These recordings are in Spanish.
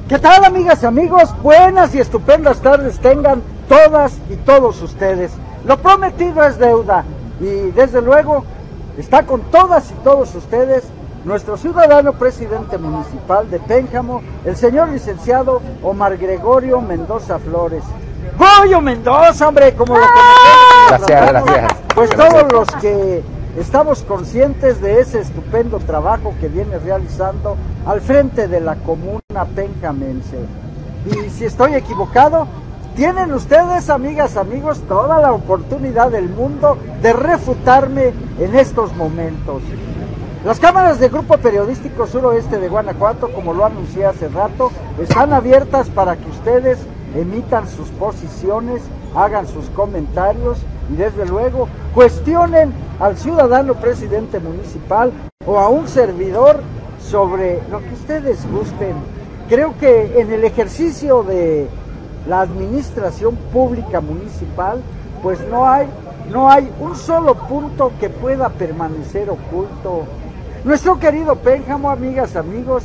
¿Qué tal, amigas y amigos? Buenas y estupendas tardes tengan todas y todos ustedes. Lo prometido es deuda y desde luego está con todas y todos ustedes nuestro ciudadano presidente municipal de Pénjamo, el señor licenciado Omar Gregorio Mendoza Flores. ¡Goyo Mendoza, hombre! Como lo conocemos. Gracias. Pues todos los que estamos conscientes de ese estupendo trabajo que viene realizando al frente de la comuna penjamense. Y si estoy equivocado, tienen ustedes, amigas, amigos, toda la oportunidad del mundo de refutarme en estos momentos. Las cámaras del Grupo Periodístico Suroeste de Guanajuato, como lo anuncié hace rato, están abiertas para que ustedes emitan sus posiciones, hagan sus comentarios y desde luego cuestionen al ciudadano presidente municipal o a un servidor sobre lo que ustedes gusten. Creo que en el ejercicio de la administración pública municipal, pues no hay un solo punto que pueda permanecer oculto. Nuestro querido Pénjamo, amigas, amigos,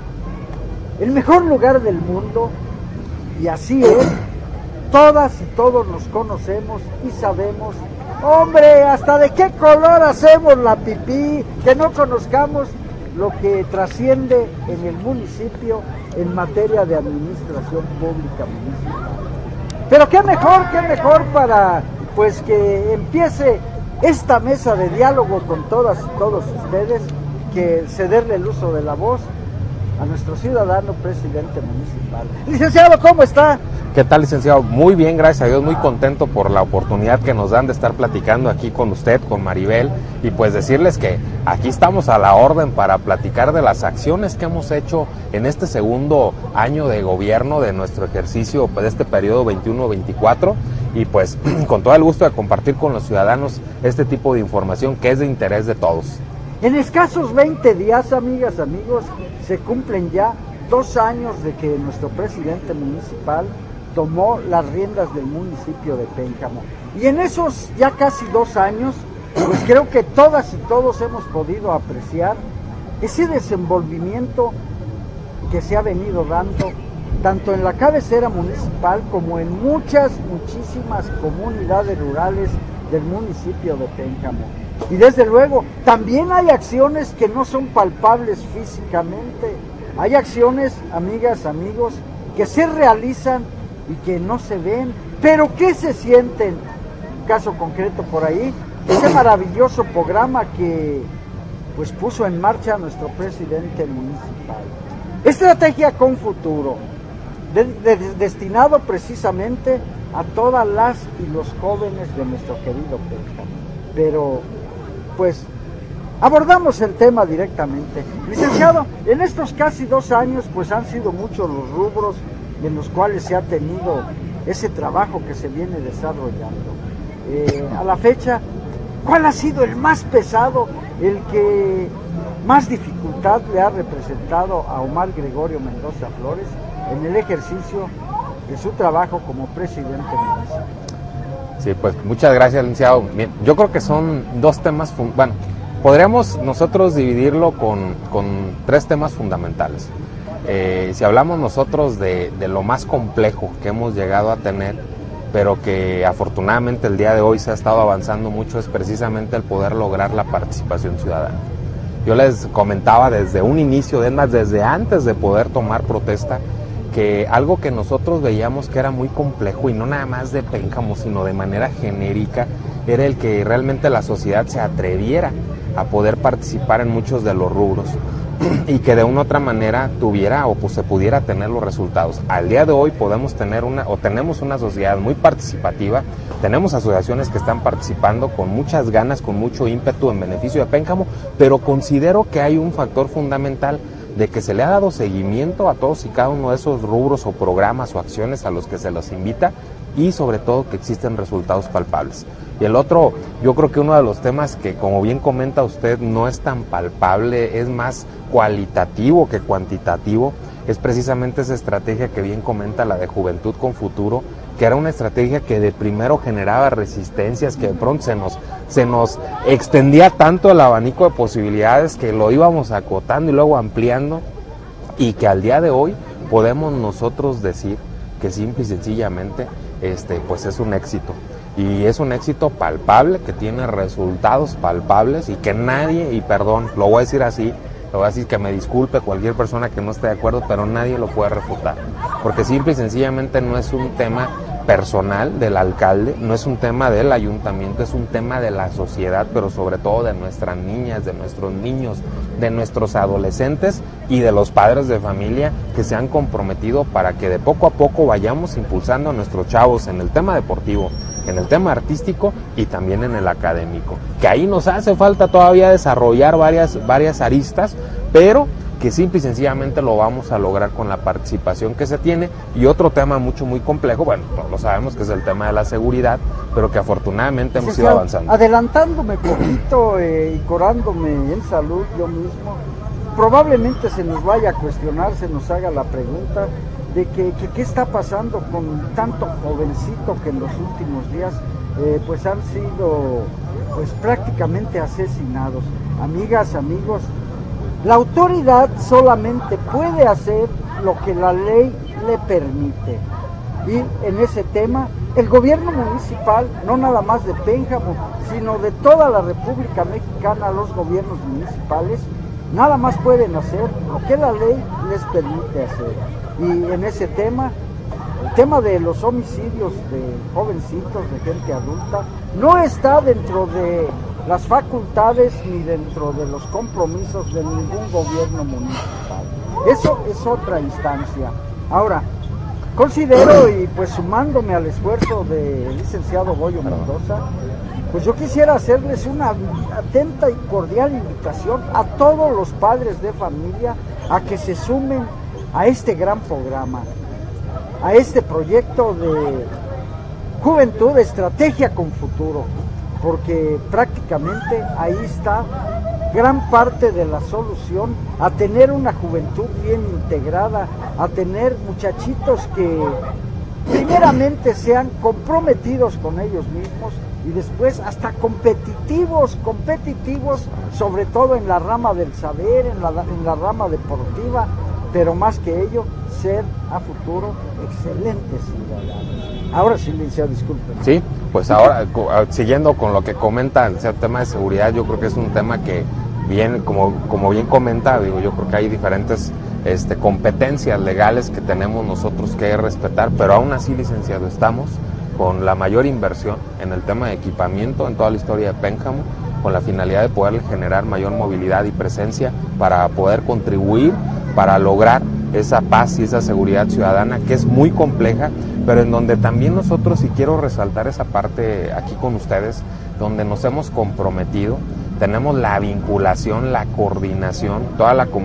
el mejor lugar del mundo, y así es, todas y todos nos conocemos y sabemos, hombre, hasta de qué color hacemos la pipí, que no conozcamos lo que trasciende en el municipio en materia de administración pública municipal. Pero qué mejor para pues que empiece esta mesa de diálogo con todas y todos ustedes, que cederle el uso de la voz a nuestro ciudadano presidente municipal. Licenciado, ¿cómo está? ¿Qué tal, licenciado? Muy bien, gracias a Dios, muy contento por la oportunidad que nos dan de estar platicando aquí con usted, con Maribel, y pues decirles que aquí estamos a la orden para platicar de las acciones que hemos hecho en este segundo año de gobierno de nuestro ejercicio, de este periodo 21-24, y pues con todo el gusto de compartir con los ciudadanos este tipo de información que es de interés de todos. En escasos 20 días, amigas, amigos, se cumplen ya 2 años de que nuestro presidente municipal tomó las riendas del municipio de Pénjamo. Y en esos ya casi 2 años, pues creo que todas y todos hemos podido apreciar ese desenvolvimiento que se ha venido dando tanto en la cabecera municipal como en muchísimas comunidades rurales del municipio de Pénjamo. Y desde luego, también hay acciones que no son palpables físicamente. Hay acciones, amigas, amigos, que se realizan y que no se ven, pero que se sienten. Un caso concreto por ahí, ese maravilloso programa que pues puso en marcha nuestro presidente municipal. Estrategia con futuro, destinado precisamente a todas las y los jóvenes de nuestro querido Pénjamo. Pero pues abordamos el tema directamente. Licenciado, en estos casi 2 años pues han sido muchos los rubros en los cuales se ha tenido ese trabajo que se viene desarrollando. A la fecha, ¿cuál ha sido el más pesado, el que más dificultad le ha representado a Omar Gregorio Mendoza Flores en el ejercicio de su trabajo como presidente municipal? Sí, pues muchas gracias, licenciado. Bien, yo creo que son 2 temas, bueno, podríamos nosotros dividirlo con 3 temas fundamentales. Si hablamos nosotros de lo más complejo que hemos llegado a tener, pero que afortunadamente el día de hoy se ha estado avanzando mucho, es precisamente el poder lograr la participación ciudadana. Yo les comentaba desde un inicio, desde antes de poder tomar protesta, que algo que nosotros veíamos que era muy complejo, y no nada más de Pénjamo, sino de manera genérica, era el que realmente la sociedad se atreviera a poder participar en muchos de los rubros y que de una u otra manera tuviera o pues se pudiera tener los resultados. Al día de hoy podemos tener tenemos una sociedad muy participativa, tenemos asociaciones que están participando con muchas ganas, con mucho ímpetu en beneficio de Pénjamo, pero considero que hay un factor fundamental de que se le ha dado seguimiento a todos y cada uno de esos rubros o programas o acciones a los que se los invita, y sobre todo que existen resultados palpables. Y el otro, yo creo que uno de los temas que, como bien comenta usted, no es tan palpable, es más cualitativo que cuantitativo, es precisamente esa estrategia que bien comenta, la de Juventud con Futuro, que era una estrategia que de primero generaba resistencias, que de pronto se nos extendía tanto el abanico de posibilidades que lo íbamos acotando y luego ampliando, y que al día de hoy podemos nosotros decir que simple y sencillamente pues es un éxito. Y es un éxito palpable, que tiene resultados palpables y que nadie, y perdón, lo voy a decir así, lo voy a decir, que me disculpe cualquier persona que no esté de acuerdo, pero nadie lo puede refutar. Porque simple y sencillamente no es un tema personal del alcalde, no es un tema del ayuntamiento, es un tema de la sociedad, pero sobre todo de nuestras niñas, de nuestros niños, de nuestros adolescentes y de los padres de familia que se han comprometido para que de poco a poco vayamos impulsando a nuestros chavos en el tema deportivo, en el tema artístico y también en el académico. Que ahí nos hace falta todavía desarrollar varias aristas, pero que simple y sencillamente lo vamos a lograr con la participación que se tiene. Y otro tema muy complejo, bueno, todos lo sabemos, que es el tema de la seguridad, pero que afortunadamente hemos ido avanzando. Adelantándome poquito y corándome en salud yo mismo, probablemente se nos vaya a cuestionar, se nos haga la pregunta de que qué está pasando con tanto jovencito que en los últimos días pues han sido pues prácticamente asesinados. Amigas, amigos, la autoridad solamente puede hacer lo que la ley le permite. Y en ese tema, el gobierno municipal, no nada más de Pénjamo, sino de toda la República Mexicana, los gobiernos municipales, nada más pueden hacer lo que la ley les permite hacer. Y en ese tema, el tema de los homicidios de jovencitos, de gente adulta, no está dentro de las facultades ni dentro de los compromisos de ningún gobierno municipal. Eso es otra instancia. Ahora, considero, y pues sumándome al esfuerzo del licenciado Goyo Mendoza, pues yo quisiera hacerles una atenta y cordial invitación a todos los padres de familia a que se sumen a este gran programa, a este proyecto de Juventud Estrategia con Futuro, porque prácticamente ahí está gran parte de la solución a tener una juventud bien integrada, a tener muchachitos que primeramente sean comprometidos con ellos mismos y después hasta competitivos, sobre todo en la rama del saber, en la rama deportiva, pero más que ello, ser a futuro excelentes ciudadanos. Ahora sí, licenciado, disculpen. Sí, pues ahora, siguiendo con lo que comenta el tema de seguridad, yo creo que es un tema que, bien, como bien comenta, digo, yo creo que hay diferentes competencias legales que tenemos nosotros que respetar, pero aún así, licenciado, estamos con la mayor inversión en el tema de equipamiento en toda la historia de Pénjamo, con la finalidad de poder generar mayor movilidad y presencia para poder contribuir, para lograr esa paz y esa seguridad ciudadana que es muy compleja, pero en donde también nosotros, y quiero resaltar esa parte aquí con ustedes, donde nos hemos comprometido, tenemos la vinculación, la coordinación, toda la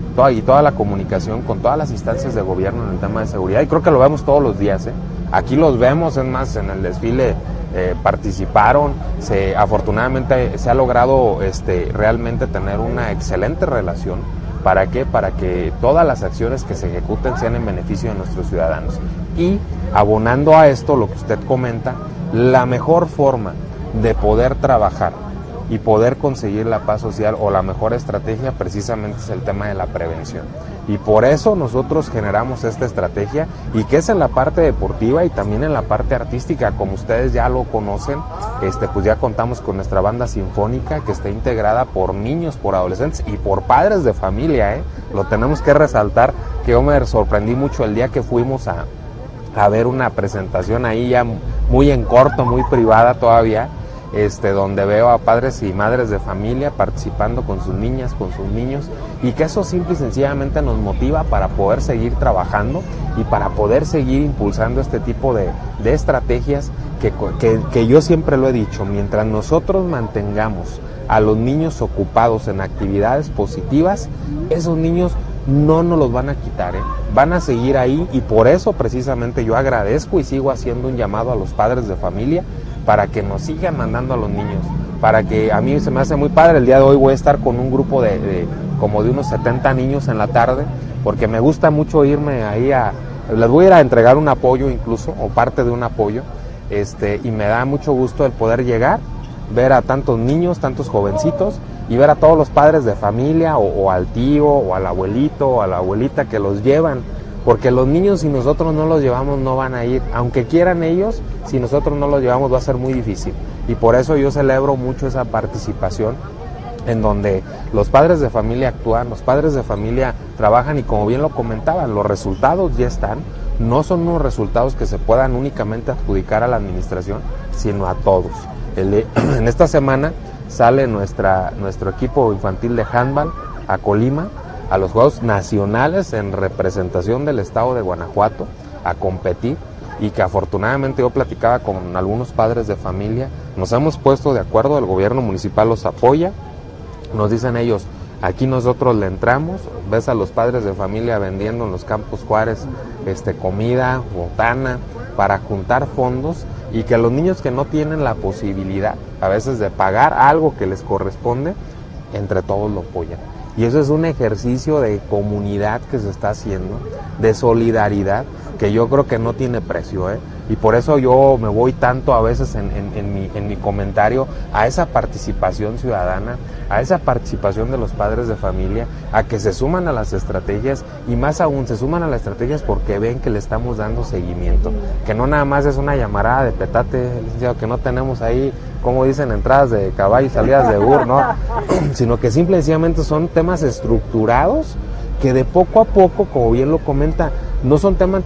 comunicación con todas las instancias de gobierno en el tema de seguridad, y creo que lo vemos todos los días, Aquí los vemos, es más, en el desfile participaron, afortunadamente se ha logrado realmente tener una excelente relación. ¿Para qué? Para que todas las acciones que se ejecuten sean en beneficio de nuestros ciudadanos. Y abonando a esto, lo que usted comenta, la mejor forma de poder trabajar y poder conseguir la paz social o la mejor estrategia precisamente es el tema de la prevención. Y por eso nosotros generamos esta estrategia, y que es en la parte deportiva y también en la parte artística, como ustedes ya lo conocen, pues ya contamos con nuestra banda sinfónica que está integrada por niños, por adolescentes y por padres de familia, Lo tenemos que resaltar, que yo me sorprendí mucho el día que fuimos a ver una presentación ahí ya muy en corto, muy privada todavía, donde veo a padres y madres de familia participando con sus niñas, con sus niños, y que eso simple y sencillamente nos motiva para poder seguir trabajando y para poder seguir impulsando este tipo de estrategias que yo siempre lo he dicho, mientras nosotros mantengamos a los niños ocupados en actividades positivas, esos niños no nos los van a quitar, van a seguir ahí, y por eso precisamente yo agradezco y sigo haciendo un llamado a los padres de familia para que nos sigan mandando a los niños, para que a mí se me hace muy padre. El día de hoy voy a estar con un grupo como de unos 70 niños en la tarde, porque me gusta mucho irme ahí les voy a ir a entregar un apoyo incluso, o parte de un apoyo, y me da mucho gusto el poder llegar, ver a tantos niños, tantos jovencitos, y ver a todos los padres de familia, o al tío, o al abuelito, o a la abuelita que los llevan porque los niños, si nosotros no los llevamos, no van a ir, aunque quieran ellos, si nosotros no los llevamos va a ser muy difícil, y por eso yo celebro mucho esa participación en donde los padres de familia actúan, los padres de familia trabajan, y como bien lo comentaban, los resultados ya están, no son unos resultados que se puedan únicamente adjudicar a la administración, sino a todos. En esta semana sale nuestro equipo infantil de handball a Colima, a los Juegos Nacionales en representación del estado de Guanajuato, a competir, y que afortunadamente yo platicaba con algunos padres de familia, nos hemos puesto de acuerdo, el gobierno municipal los apoya, nos dicen ellos, aquí nosotros le entramos, ves a los padres de familia vendiendo en los Campos Juárez comida, botana, para juntar fondos, y que los niños que no tienen la posibilidad a veces de pagar algo que les corresponde, entre todos lo apoyan. Y eso es un ejercicio de comunidad que se está haciendo, de solidaridad, que yo creo que no tiene precio, y por eso yo me voy tanto a veces en mi comentario a esa participación ciudadana, a esa participación de los padres de familia, a que se suman a las estrategias, y más aún se suman a las estrategias porque ven que le estamos dando seguimiento, que no nada más es una llamarada de petate, licenciado, que no tenemos ahí, como dicen, entradas de caballo y salidas de burro, ¿no? Sino que simple y sencillamente son temas estructurados que de poco a poco, como bien lo comenta, no son temas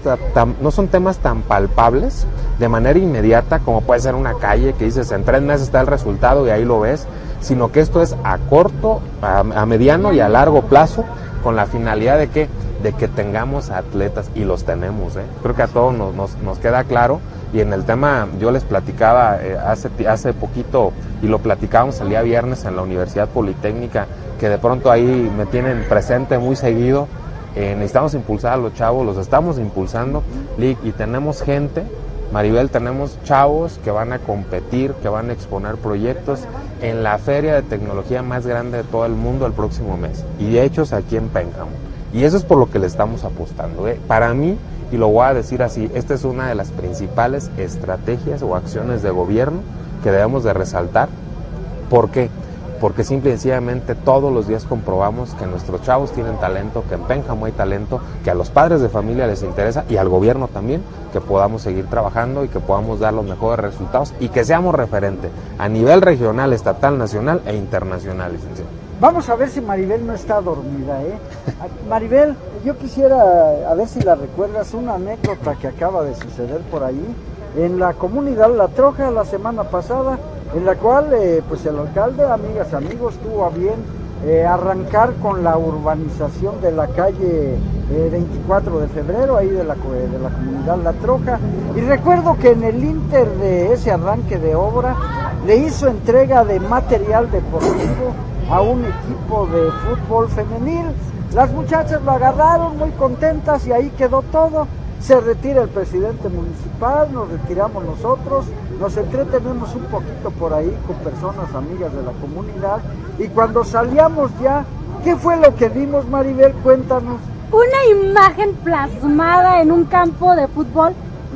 tan palpables de manera inmediata como puede ser una calle que dices en 3 meses está el resultado y ahí lo ves, sino que esto es a corto, a mediano y a largo plazo, con la finalidad de que tengamos atletas, y los tenemos, creo que a todos nos queda claro. Y en el tema, yo les platicaba hace poquito, y lo platicábamos el día viernes en la Universidad Politécnica, que de pronto ahí me tienen presente muy seguido. Necesitamos impulsar a los chavos, los estamos impulsando, y tenemos gente, Maribel, tenemos chavos que van a competir, que van a exponer proyectos en la feria de tecnología más grande de todo el mundo el próximo mes, y de hechos aquí en Pénjamo, y eso es por lo que le estamos apostando, Para mí, y lo voy a decir así, esta es una de las principales estrategias o acciones de gobierno que debemos de resaltar. ¿Por qué? Porque simple y sencillamente todos los días comprobamos que nuestros chavos tienen talento, que en Pénjamo hay talento, que a los padres de familia les interesa, y al gobierno también, que podamos seguir trabajando y que podamos dar los mejores resultados y que seamos referente a nivel regional, estatal, nacional e internacional, licenciado. Vamos a ver si Maribel no está dormida, Maribel, yo quisiera, a ver si la recuerdas, una anécdota que acaba de suceder por ahí, en la comunidad La Troja la semana pasada, en la cual pues el alcalde, amigas, amigos, tuvo a bien arrancar con la urbanización de la calle 24 de febrero, ahí de la comunidad La Troja, y recuerdo que en el inter de ese arranque de obra le hizo entrega de material deportivo a un equipo de fútbol femenil. Las muchachas lo agarraron muy contentas y ahí quedó todo. Se retira el presidente municipal, nos retiramos nosotros, nos entretenemos un poquito por ahí con personas amigas de la comunidad, y cuando salíamos ya, ¿qué fue lo que vimos, Maribel? Cuéntanos. Una imagen plasmada en un campo de fútbol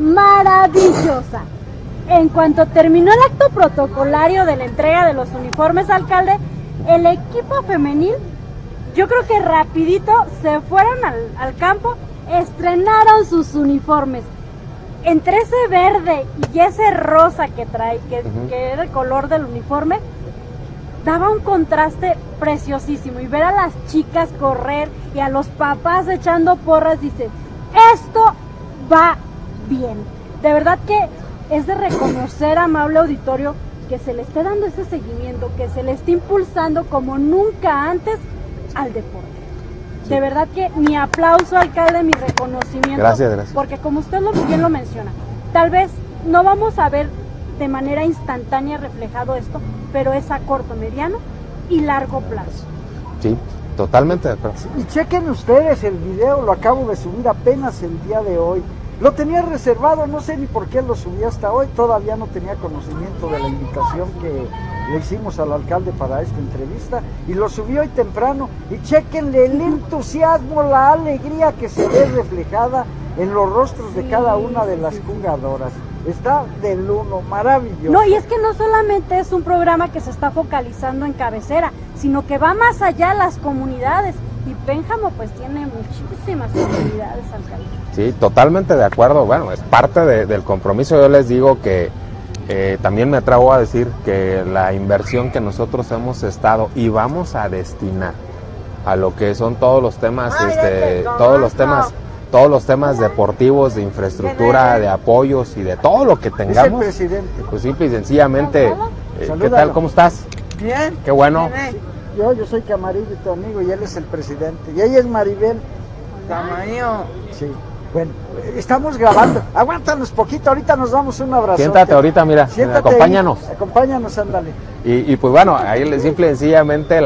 maravillosa. En cuanto terminó el acto protocolario de la entrega de los uniformes, alcalde, el equipo femenil, yo creo que rapidito se fueron al campo, estrenaron sus uniformes. Entre ese verde y ese rosa que trae, que era el color del uniforme, daba un contraste preciosísimo. Y ver a las chicas correr y a los papás echando porras, dice, esto va bien. De verdad que es de reconocer, amable auditorio, que se le esté dando ese seguimiento, que se le esté impulsando como nunca antes al deporte. Sí. De verdad que mi aplauso, alcalde, mi reconocimiento. Gracias. Porque como usted bien lo menciona, tal vez no vamos a ver de manera instantánea reflejado esto, pero es a corto, mediano y largo plazo. Sí, totalmente de acuerdo. Y chequen ustedes el video, lo acabo de subir apenas el día de hoy. Lo tenía reservado, no sé ni por qué lo subí hasta hoy, todavía no tenía conocimiento de la invitación que le hicimos al alcalde para esta entrevista, y lo subí hoy temprano, y chequenle el entusiasmo, la alegría que se ve reflejada en los rostros de cada una de las jugadoras. Está del uno, maravilloso. No, y es que no solamente es un programa que se está focalizando en cabecera, sino que va más allá a las comunidades, y Pénjamo pues tiene muchísimas oportunidades, alcalde. Sí, totalmente de acuerdo. Bueno, es parte del compromiso. Yo les digo que también me atrevo a decir que la inversión que nosotros hemos estado y vamos a destinar a lo que son todos los temas, todos los temas deportivos, de infraestructura, de apoyos y de todo lo que tengamos. Es el presidente. Pues simple y sencillamente, ¿qué Salúdalo. tal? ¿Cómo estás? Bien. Qué bueno. Yo soy Camarillo, tu amigo, y él es el presidente. Y ella es Maribel. Tamaño. Sí. Bueno, estamos grabando. Aguántanos poquito, ahorita nos damos un abrazo. Siéntate ahorita, mira, Siéntate acompáñanos. ahí, acompáñanos, ándale. Y pues bueno, ahí simple y sencillamente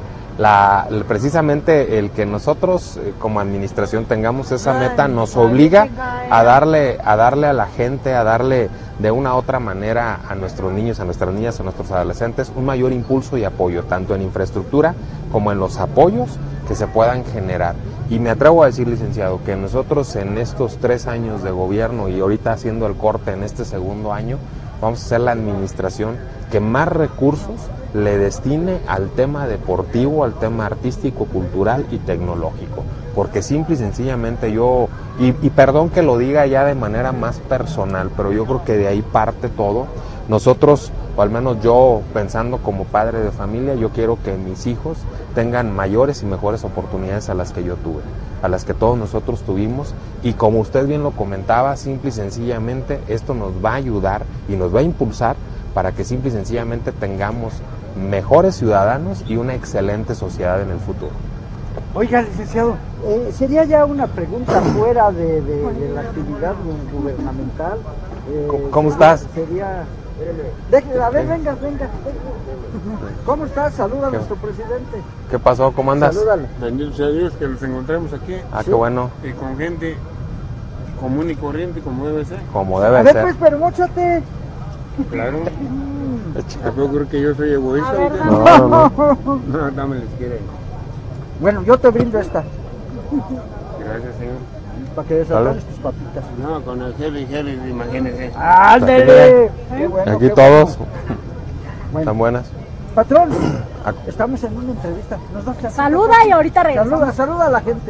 precisamente el que nosotros como administración tengamos esa meta nos obliga a darle a la gente, a darle de una u otra manera a nuestros niños, a nuestras niñas, a nuestros adolescentes un mayor impulso y apoyo, tanto en infraestructura como en los apoyos que se puedan generar. Y me atrevo a decir, licenciado, que nosotros en estos 3 años de gobierno y ahorita haciendo el corte en este segundo año, vamos a ser la administración que más recursos le destine al tema deportivo, al tema artístico, cultural y tecnológico. Porque simple y sencillamente y perdón que lo diga ya de manera más personal, pero yo creo que de ahí parte todo. Nosotros, o al menos yo pensando como padre de familia, yo quiero que mis hijos tengan mayores y mejores oportunidades a las que yo tuve, a las que todos nosotros tuvimos, y como usted bien lo comentaba, simple y sencillamente esto nos va a ayudar y nos va a impulsar para que simple y sencillamente tengamos mejores ciudadanos y una excelente sociedad en el futuro. Oiga, licenciado, sería ya una pregunta fuera de la actividad gubernamental. ¿Cómo estás? Sería... A ver, venga. ¿Cómo estás? Saluda a nuestro presidente. ¿Qué pasó? ¿Cómo andas? Salúdalo. Bendito sea Dios que los encontremos aquí Qué bueno. y con gente común y corriente como debe ser. Como A debe ver, ser. pues, pero móchate. Claro. ¿Tampoco creo que yo soy egoísta? A ver, ahorita? No. No, dame les quiere. Bueno, yo te brindo esta, Gracias, señor. para que desatanes tus papitas. No, con el heavy, imagínese. ¡Ándale! Qué bueno, Aquí qué todos bueno. están buenas. Patrón, estamos en una entrevista. Nos da chance. Saluda y ahorita regresamos. Saluda a la gente.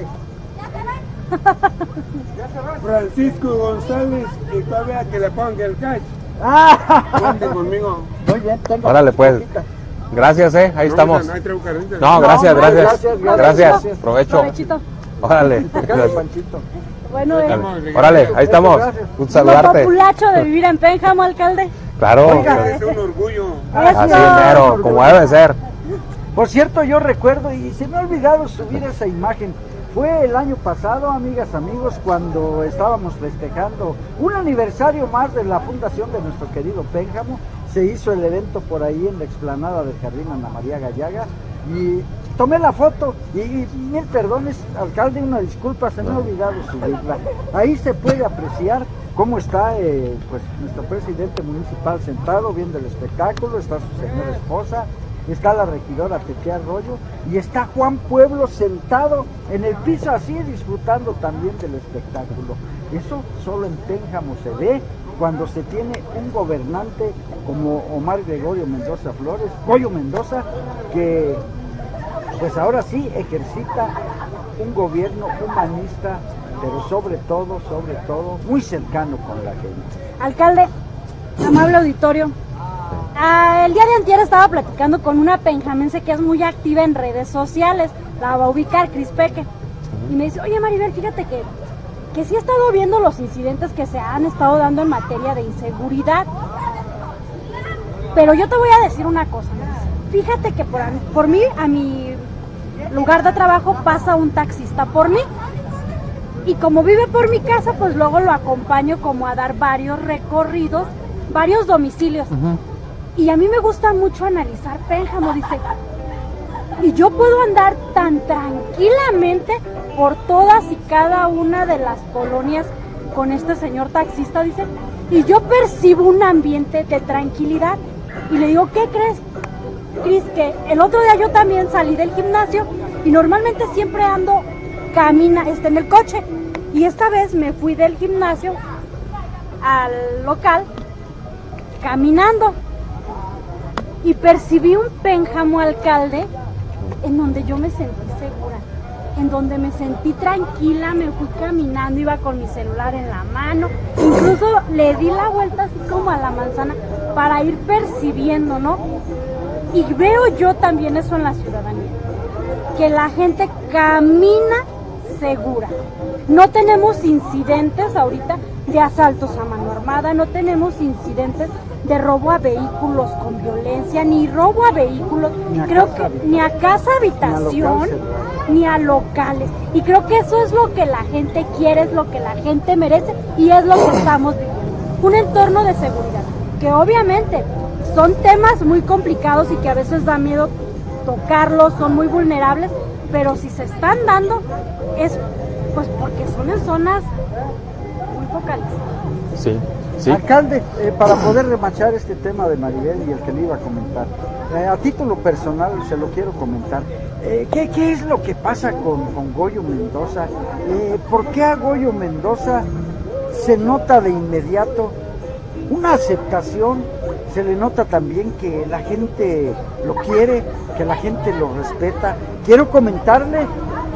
Francisco González, y todavía que le ponga el cash. Cuente conmigo. Muy bien, tengo. Órale pues. papita. Gracias, ahí estamos. No hay traigo carnitas. No, gracias. gracias. Provecho. Provechito. Órale. Acá, Panchito. Bueno, Órale, ahí estamos. Un lo saludarte. populacho de vivir en Pénjamo, alcalde. Claro. Oiga, Es un orgullo. Así Eso. mero, como debe ser. Por cierto, yo recuerdo, y se me ha olvidado subir esa imagen, fue el año pasado, amigas, amigos, cuando estábamos festejando un aniversario más de la fundación de nuestro querido Pénjamo. Se hizo el evento por ahí en la explanada del Jardín Ana María Gallaga y tomé la foto y mil perdones, alcalde, una disculpa, se me ha olvidado subirla. Ahí se puede apreciar cómo está pues nuestro presidente municipal sentado viendo el espectáculo, está su señora esposa, está la regidora Tete Arroyo y está Juan Pueblo sentado en el piso así disfrutando también del espectáculo. Eso solo en Pénjamo se ve cuando se tiene un gobernante como Omar Gregorio Mendoza Flores, Goyo Mendoza, que pues ahora sí ejercita un gobierno humanista, pero sobre todo, muy cercano con la gente. Alcalde, amable auditorio, el día de antier estaba platicando con una penjamense que es muy activa en redes sociales, la va a ubicar, Cris Peque, y me dice, oye Maribel, fíjate que sí he estado viendo los incidentes que se han estado dando en materia de inseguridad, pero yo te voy a decir una cosa, fíjate que por mí, a mi lugar de trabajo pasa un taxista por mí, y como vive por mi casa, pues luego lo acompaño como a dar varios recorridos, varios domicilios. Y a mí me gusta mucho analizar Pénjamo, dice, y yo puedo andar tan tranquilamente por todas y cada una de las colonias con este señor taxista, dice, y yo percibo un ambiente de tranquilidad. Y le digo, ¿qué crees, Cris? Que el otro día yo también salí del gimnasio y normalmente siempre ando en el coche, y esta vez me fui del gimnasio al local caminando y percibí un Pénjamo, alcalde, en donde yo me sentí segura. en donde me sentí tranquila, me fui caminando, iba con mi celular en la mano, incluso le di la vuelta así como a la manzana para ir percibiendo, ¿no? Y veo yo también eso en la ciudadanía, que la gente camina segura. No tenemos incidentes ahorita de asaltos a mano armada, no tenemos incidentes de robo a vehículos con violencia, ni robo a vehículos, ni a casa habitación, ni a locales. Y creo que eso es lo que la gente quiere, es lo que la gente merece y es lo que estamos viviendo. Un entorno de seguridad, que obviamente son temas muy complicados y que a veces da miedo tocarlos, son muy vulnerables, pero si se están dando es pues porque son en zonas muy focalizadas. Sí. Sí. Alcalde, para poder remachar este tema de Maribel y el que le iba a comentar, a título personal se lo quiero comentar. ¿Qué es lo que pasa con Goyo Mendoza? ¿Por qué a Goyo Mendoza se nota de inmediato una aceptación? Se le nota también que la gente lo quiere, que la gente lo respeta. Quiero comentarle,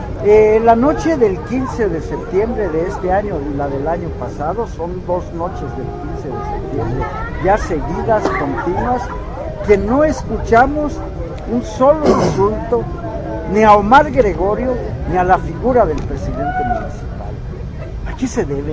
la noche del 15 de septiembre de este año y la del año pasado, son 2 noches del 15 de septiembre, ya seguidas, continuas, que no escuchamos un solo insulto ni a Omar Gregorio ni a la figura del presidente municipal. ¿A qué se debe?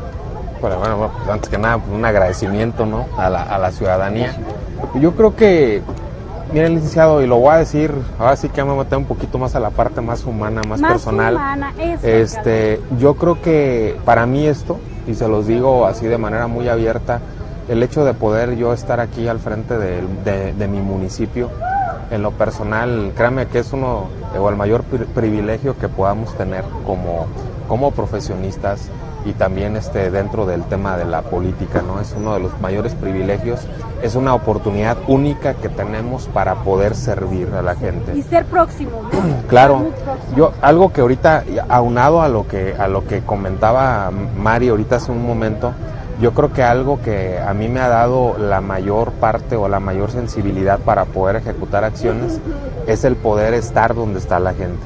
Bueno, antes que nada, un agradecimiento, ¿no?, a la ciudadanía. Yo creo que, mire, licenciado, y lo voy a decir, ahora sí que me voy a meter un poquito más a la parte más humana, más personal. Humana, eso, yo creo que para mí esto, y se los digo así de manera muy abierta, el hecho de poder yo estar aquí al frente de mi municipio, en lo personal, créanme que es uno, o el mayor privilegio que podamos tener como profesionistas, y también dentro del tema de la política, ¿no? Es uno de los mayores privilegios, es una oportunidad única que tenemos para poder servir a la gente. Y ser próximo, ¿no? Claro, yo algo que ahorita, aunado a lo que comentaba Mari ahorita hace un momento, yo creo que algo que a mí me ha dado la mayor parte o la mayor sensibilidad para poder ejecutar acciones es el poder estar donde está la gente.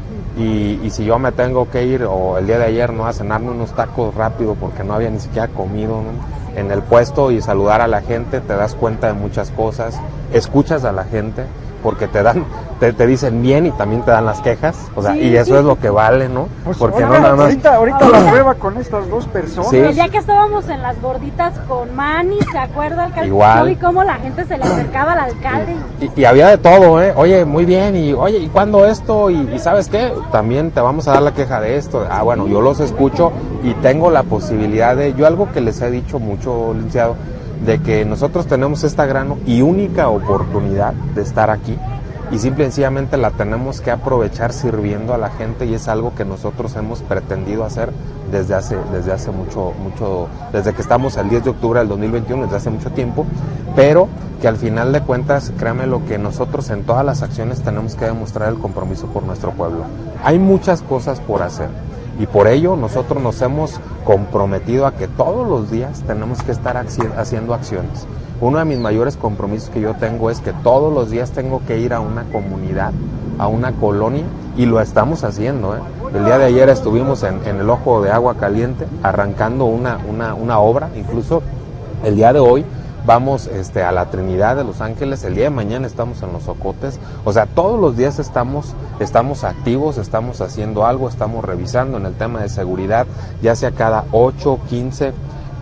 Y si yo me tengo que ir, o el día de ayer, ¿no?, a cenarme unos tacos rápido porque no había ni siquiera comido, ¿no?, en el puesto, y saludar a la gente, te das cuenta de muchas cosas, escuchas a la gente, porque te dicen bien y también te dan las quejas, o sea, sí, y eso es lo que vale, ¿no? Pues porque ahora, no nada más. Ahorita la prueba con estas 2 personas. Sí. El día que estábamos en las gorditas con Manny, ¿se acuerda, alcalde? Igual. Yo vi cómo la gente se le acercaba al alcalde. Y había de todo, ¿eh? Oye, muy bien, y oye, ¿y cuándo esto? Y ¿sabes qué? También te vamos a dar la queja de esto. Ah, bueno, yo los escucho y tengo la posibilidad yo algo que les he dicho mucho, licenciado, de que nosotros tenemos esta gran y única oportunidad de estar aquí, y simple y sencillamente la tenemos que aprovechar sirviendo a la gente, y es algo que nosotros hemos pretendido hacer desde hace mucho, desde que estamos el 10 de octubre del 2021, desde hace mucho tiempo, pero que al final de cuentas, créanme lo que nosotros en todas las acciones tenemos que demostrar el compromiso por nuestro pueblo. Hay muchas cosas por hacer, y por ello nosotros nos hemos comprometido a que todos los días tenemos que estar haciendo acciones. Uno de mis mayores compromisos que yo tengo es que todos los días tengo que ir a una comunidad, a una colonia, y lo estamos haciendo, ¿eh? El día de ayer estuvimos en el Ojo de Agua Caliente arrancando una obra, incluso el día de hoy vamos a la Trinidad de Los Ángeles, el día de mañana estamos en Los Ocotes, o sea, todos los días estamos activos, estamos haciendo algo, estamos revisando en el tema de seguridad, ya sea cada 8, 15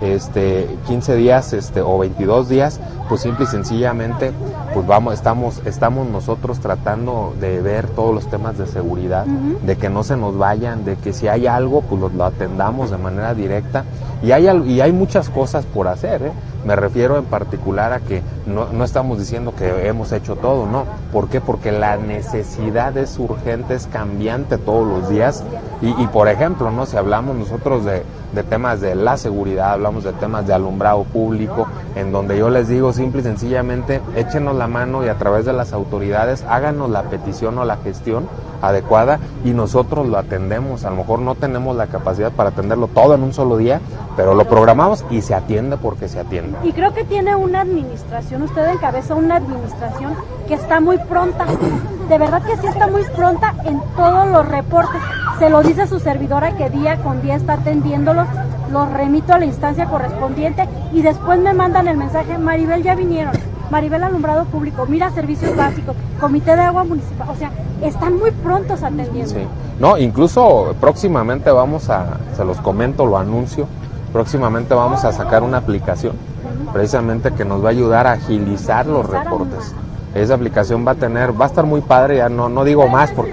días o 22 días, pues simple y sencillamente pues estamos nosotros tratando de ver todos los temas de seguridad, de que no se nos vayan, de que si hay algo pues lo atendamos de manera directa, y hay muchas cosas por hacer, ¿eh? Me refiero en particular a que no estamos diciendo que hemos hecho todo, no. ¿Por qué? Porque la necesidad es urgente, es cambiante todos los días, y por ejemplo, ¿no?, si hablamos nosotros de temas de la seguridad, hablamos de temas de alumbrado público, en donde yo les digo simple y sencillamente, échenos la mano y a través de las autoridades háganos la petición o la gestión adecuada y nosotros lo atendemos. A lo mejor no tenemos la capacidad para atenderlo todo en un solo día, pero lo programamos y se atiende porque se atiende. Y creo que tiene una administración, usted encabeza una administración que está muy pronta de verdad que sí está muy pronta en todos los reportes. Se lo dice su servidora que día con día está atendiéndolos, los remito a la instancia correspondiente y después me mandan el mensaje, Maribel, ya vinieron. Maribel, alumbrado público, mira, servicios básicos, comité de agua municipal, o sea, están muy prontos atendiendo. Sí. No, incluso próximamente se los comento, lo anuncio, próximamente vamos a sacar una aplicación precisamente que nos va a ayudar a agilizar los reportes. Esa aplicación va a estar muy padre, ya no digo más porque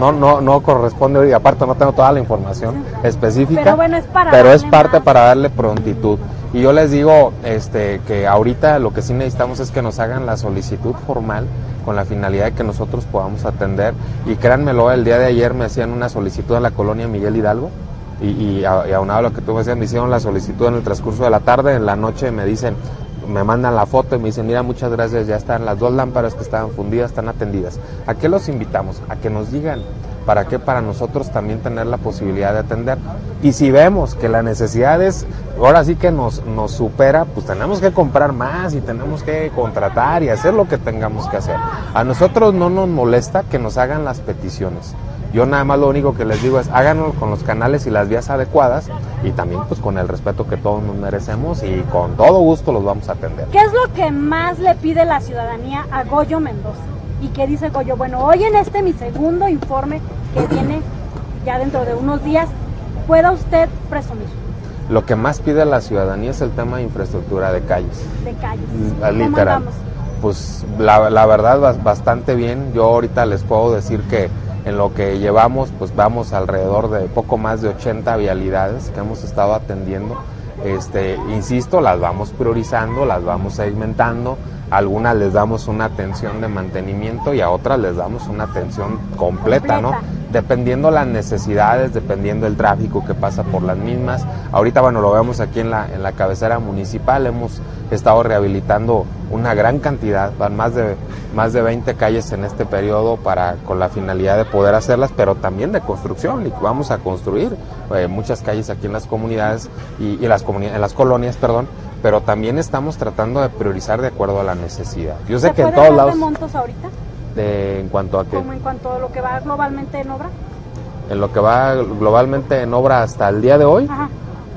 no corresponde, y aparte no tengo toda la información específica, pero bueno, es parte para darle prontitud. Y yo les digo que ahorita lo que sí necesitamos es que nos hagan la solicitud formal con la finalidad de que nosotros podamos atender, y créanmelo, el día de ayer me hacían una solicitud en la colonia Miguel Hidalgo, y aunado a lo que tú me decías, me hicieron la solicitud en el transcurso de la tarde, en la noche me mandan la foto y me dicen, mira, muchas gracias, ya están las 2 lámparas que estaban fundidas, están atendidas. ¿A qué los invitamos? A que nos digan, ¿para qué? Para nosotros también tener la posibilidad de atender. Y si vemos que la necesidad ahora sí que nos supera, pues tenemos que comprar más y tenemos que contratar y hacer lo que tengamos que hacer. A nosotros no nos molesta que nos hagan las peticiones. Yo nada más lo único que les digo es háganlo con los canales y las vías adecuadas y también pues con el respeto que todos nos merecemos, y con todo gusto los vamos a atender. ¿Qué es lo que más le pide la ciudadanía a Goyo Mendoza? ¿Y qué dice Goyo? Bueno, hoy en mi segundo informe que viene ya dentro de unos días, pueda usted presumir. Lo que más pide la ciudadanía es el tema de infraestructura de calles. De calles. Literal. Pues la verdad bastante bien. Yo ahorita les puedo decir que en lo que llevamos, pues vamos alrededor de poco más de 80 vialidades que hemos estado atendiendo. Insisto, las vamos priorizando, las vamos segmentando. A algunas les damos una atención de mantenimiento y a otras les damos una atención completa, ¿no? Dependiendo las necesidades, dependiendo el tráfico que pasa por las mismas. Ahorita, bueno, lo vemos aquí en la cabecera municipal, hemos estado rehabilitando una gran cantidad, van más de 20 calles en este periodo con la finalidad de poder hacerlas, pero también de construcción, y vamos a construir muchas calles aquí en las comunidades y en las colonias, pero también estamos tratando de priorizar de acuerdo a la necesidad. Yo sé que en todos lados. ¿De montos ahorita? ¿En cuanto a qué? ¿Como en cuanto a lo que va globalmente en obra? En lo que va globalmente en obra hasta el día de hoy. Ajá.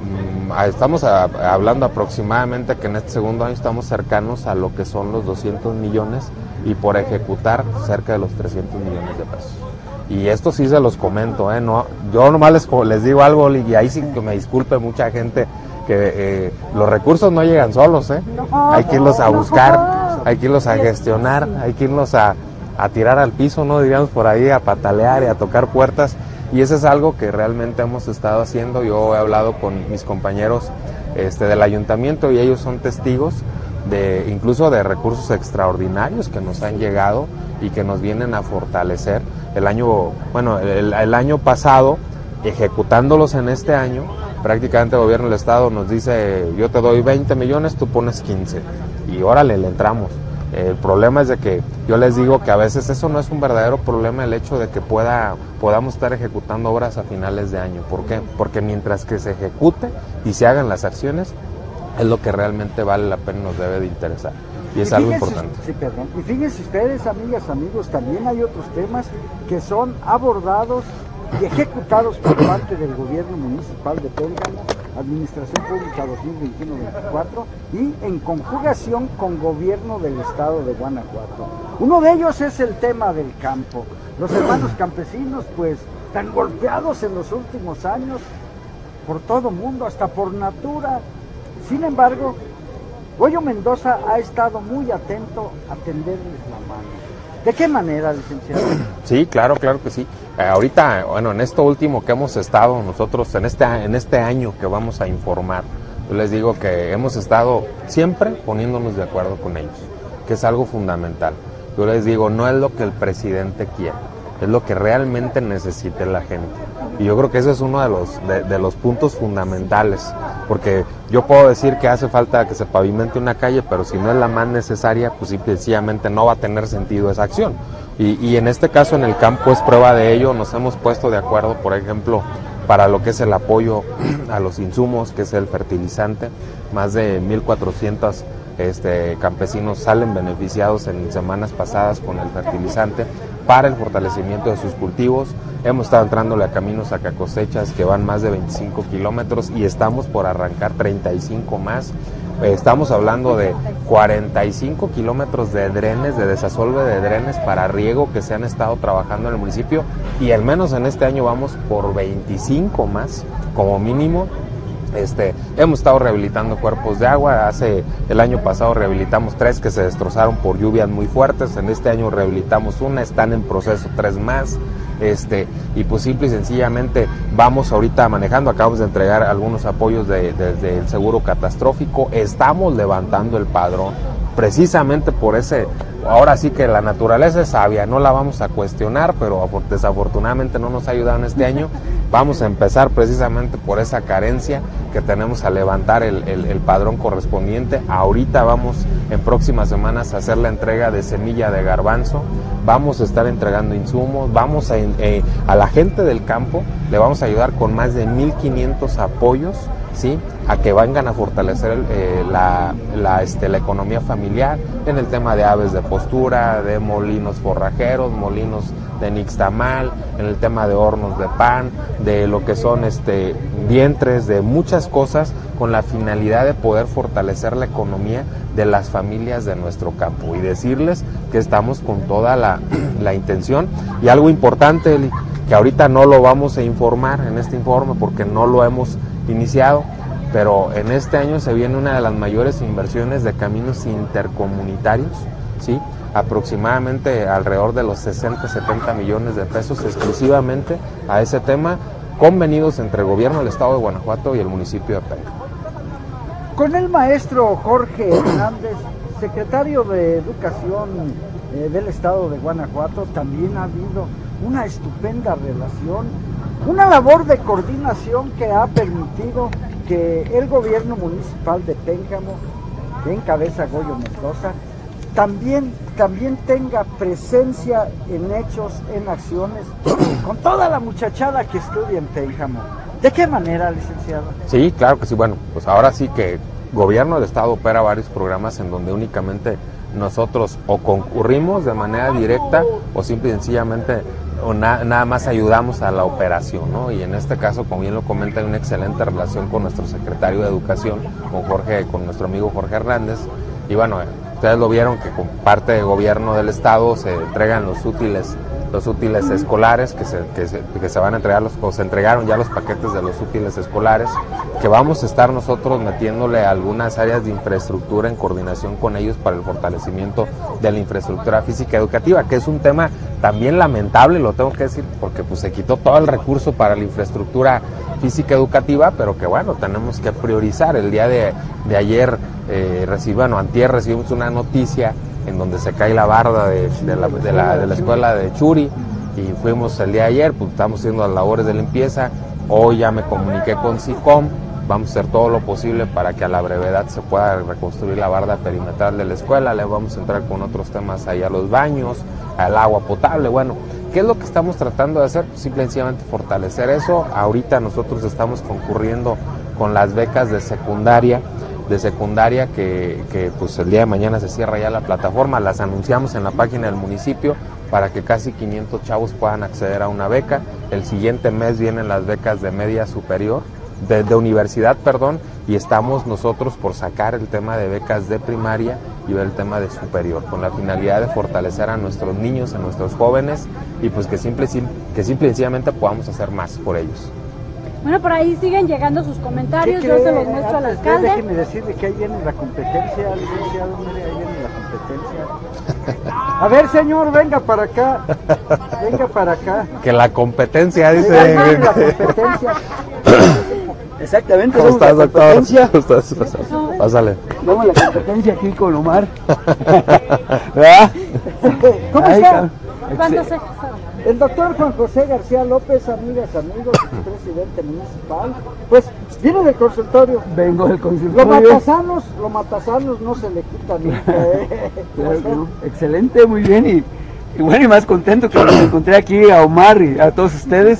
Estamos hablando aproximadamente que en este segundo año estamos cercanos a lo que son los 200 millones y por ejecutar cerca de los 300 millones de pesos. Y esto sí se los comento, no, yo nomás les digo algo, y ahí sí que me disculpe mucha gente, que los recursos no llegan solos, No, hay que irlos a buscar, hay que irlos a gestionar, hay que irlos a tirar al piso, ¿no? Digamos por ahí, a patalear y a tocar puertas. Y eso es algo que realmente hemos estado haciendo. Yo he hablado con mis compañeros del ayuntamiento y ellos son testigos incluso de recursos extraordinarios que nos han llegado y que nos vienen a fortalecer. El año pasado, ejecutándolos en este año, prácticamente el gobierno del estado nos dice, yo te doy 20 millones, tú pones 15 y órale, le entramos. El problema es de que yo les digo que a veces eso no es un verdadero problema, el hecho de que podamos estar ejecutando obras a finales de año. ¿Por qué? Porque mientras que se ejecute y se hagan las acciones, es lo que realmente vale la pena y nos debe de interesar. Y es algo importante. Sí, perdón. Y fíjense ustedes, amigas, amigos, también hay otros temas que son abordados y ejecutados por parte del gobierno municipal de Pénjamo, Administración Pública 2021-24, y en conjugación con gobierno del estado de Guanajuato. Uno de ellos es el tema del campo. Los hermanos campesinos, pues, tan golpeados en los últimos años por todo mundo, hasta por natura. Sin embargo, Goyo Mendoza ha estado muy atento a tenderles la mano. ¿De qué manera, licenciado? Sí, claro que sí. Ahorita, bueno, en esto último que hemos estado nosotros, en este año que vamos a informar, yo les digo que hemos estado siempre poniéndonos de acuerdo con ellos, que es algo fundamental. Yo les digo, no es lo que el presidente quiere, es lo que realmente necesite la gente. Y yo creo que ese es uno de los puntos fundamentales, porque yo puedo decir que hace falta que se pavimente una calle, pero si no es la más necesaria, pues sencillamente no va a tener sentido esa acción. Y en este caso en el campo es prueba de ello. Nos hemos puesto de acuerdo, por ejemplo, para lo que es el apoyo a los insumos, que es el fertilizante. Más de 1,400 campesinos salen beneficiados en semanas pasadas con el fertilizante. para el fortalecimiento de sus cultivos. Hemos estado entrándole a caminos a cosechas que van más de 25 kilómetros y estamos por arrancar 35 más. Estamos hablando de 45 kilómetros de drenes, de desasolve de drenes para riego que se han estado trabajando en el municipio, y al menos en este año vamos por 25 más como mínimo. Hemos estado rehabilitando cuerpos de agua. El año pasado rehabilitamos 3 que se destrozaron por lluvias muy fuertes. En este año rehabilitamos 1, están en proceso 3 más. Y pues simple y sencillamente vamos ahorita manejando, acabamos de entregar algunos apoyos del seguro catastrófico, estamos levantando el padrón precisamente por ese. Ahora sí que la naturaleza es sabia, no la vamos a cuestionar, pero desafortunadamente no nos ha ayudado en este año. Vamos a empezar precisamente por esa carencia que tenemos a levantar el padrón correspondiente. Ahorita vamos en próximas semanas a hacer la entrega de semilla de garbanzo, vamos a estar entregando insumos, vamos a la gente del campo le vamos a ayudar con más de 1,500 apoyos, ¿sí?, a que vengan a fortalecer la economía familiar en el tema de aves de postura, de molinos forrajeros, molinos de nixtamal, en el tema de hornos de pan, de lo que son vientres, de muchas cosas, con la finalidad de poder fortalecer la economía de las familias de nuestro campo, y decirles que estamos con toda la intención. Y algo importante, Eli, que ahorita no lo vamos a informar en este informe porque no lo hemos iniciado, pero en este año se viene una de las mayores inversiones de caminos intercomunitarios, ¿sí?, aproximadamente alrededor de los 60-70 millones de pesos exclusivamente a ese tema, convenidos entre el gobierno del estado de Guanajuato y el municipio de Pénjamo. Con el maestro Jorge Hernández, secretario de Educación del estado de Guanajuato, también ha habido una estupenda relación, una labor de coordinación que ha permitido que el gobierno municipal de Pénjamo, que encabeza Goyo Mendoza, también tenga presencia en hechos, en acciones, con toda la muchachada que estudia en Pénjamo. ¿De qué manera, licenciado? Sí, claro que sí. Bueno, pues ahora sí que el gobierno del estado opera varios programas en donde únicamente nosotros o concurrimos de manera directa o simple y sencillamente nada más ayudamos a la operación, ¿no? Y en este caso, como bien lo comenta, hay una excelente relación con nuestro secretario de Educación, con nuestro amigo Jorge Hernández. Y bueno, ustedes lo vieron que con parte del gobierno del estado se entregan los útiles escolares que se van a entregar, o se entregaron ya los paquetes de los útiles escolares, que vamos a estar nosotros metiéndole algunas áreas de infraestructura en coordinación con ellos para el fortalecimiento de la infraestructura física educativa, que es un tema también lamentable, lo tengo que decir, porque pues se quitó todo el recurso para la infraestructura física educativa, pero que bueno, tenemos que priorizar. El día de ayer, antier recibimos una noticia en donde se cae la barda de la escuela de Churi, y fuimos el día de ayer, pues estamos haciendo las labores de limpieza. Hoy ya me comuniqué con SICOM, vamos a hacer todo lo posible para que a la brevedad se pueda reconstruir la barda perimetral de la escuela. Le vamos a entrar con otros temas ahí a los baños, al agua potable. Bueno, ¿qué es lo que estamos tratando de hacer? Simplemente fortalecer eso. Ahorita nosotros estamos concurriendo con las becas de secundaria que pues el día de mañana se cierra ya la plataforma. Las anunciamos en la página del municipio para que casi 500 chavos puedan acceder a una beca. El siguiente mes vienen las becas de media superior, de universidad, y estamos nosotros por sacar el tema de becas de primaria y ver el tema de superior, con la finalidad de fortalecer a nuestros niños, a nuestros jóvenes, y pues que simple y sencillamente podamos hacer más por ellos. Bueno, por ahí siguen llegando sus comentarios, yo se los muestro al alcalde. Déjeme decirle que ahí viene la competencia, licenciado, mire, ahí viene la competencia. A ver, señor, venga para acá. Que la competencia, dice. La competencia. Exactamente, ¿Cómo estás, la competencia. Pásale. Vamos a la competencia aquí con Omar. ¿Verdad? ¿Cómo está? ¿Cuántos se El doctor Juan José García López, amigas, amigos, presidente municipal, pues viene del consultorio. Vengo del consultorio. Lo matasanos no se le quita nunca. Claro que no. Excelente, muy bien, y bueno, y más contento que me encontré aquí a Omar y a todos ustedes.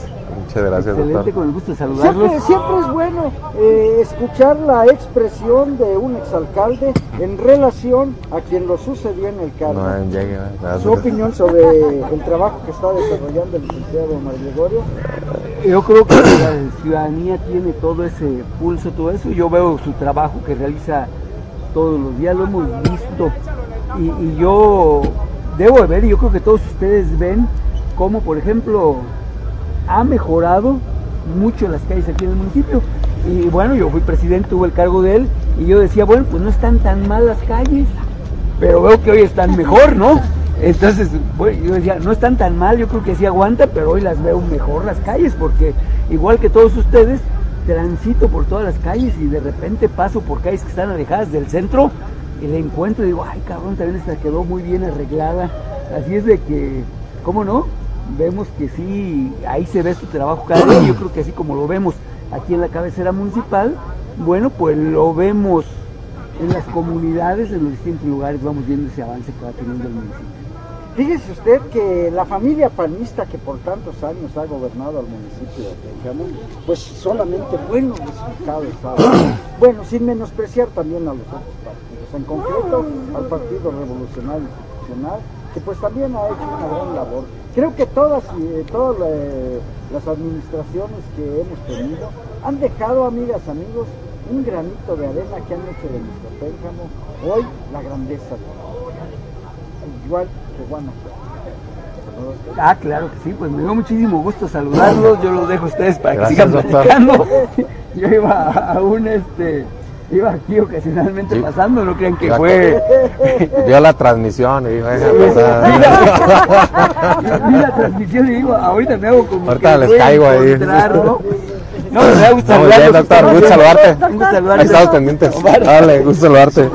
Muchas gracias, excelente, doctor. con el gusto de saludarlos. Siempre es bueno escuchar la expresión de un exalcalde en relación a quien lo sucedió en el cargo. Su opinión sobre el trabajo que está desarrollando el licenciado Omar Gregorio. Yo creo que la ciudadanía tiene todo ese pulso, todo eso. Yo veo su trabajo que realiza todos los días, lo hemos visto. Y yo debo de ver, y yo creo que todos ustedes ven cómo, por ejemplo, ha mejorado mucho las calles aquí en el municipio. Y bueno, yo fui presidente, tuve el cargo de él, y yo decía, bueno, pues no están tan mal las calles, pero veo que hoy están mejor, ¿no? Entonces, bueno, yo decía, no están tan mal, yo creo que sí aguanta, pero hoy las veo mejor las calles, porque igual que todos ustedes, transito por todas las calles y de repente paso por calles que están alejadas del centro y le encuentro y digo, ay cabrón, también esta quedó muy bien arreglada. Así es de que, ¿cómo no? Vemos que sí, ahí se ve su trabajo cada día. Yo creo que así como lo vemos aquí en la cabecera municipal, bueno, pues lo vemos en las comunidades, en los distintos lugares, vamos viendo ese avance que va teniendo el municipio. Fíjese usted que la familia panista que por tantos años ha gobernado al municipio de Pénjamo, pues solamente buenos resultados ha dado. Bueno, sin menospreciar también a los otros partidos, en concreto al Partido Revolucionario Institucional, que pues también ha hecho una gran labor. Creo que todas las administraciones que hemos tenido han dejado, amigas, amigos, un granito de arena que han hecho de nuestro Pénjamo hoy la grandeza de igual que Guanajuato. Ah, claro que sí, pues me dio muchísimo gusto saludarlos, yo los dejo a ustedes para que Gracias, sigan platicando. Yo iba a iba aquí ocasionalmente pasando, no crean que fue... Vio la transmisión y dijo, vi la transmisión y digo, ahorita me hago como ahorita que les voy a caigo ahí. encontrar, ¿no? No, me da gusto Muy bien, saludarlos. doctor, gusto saludarte. Gusto saludarte. Ahí estamos pendientes. Dale, gusto saludarte.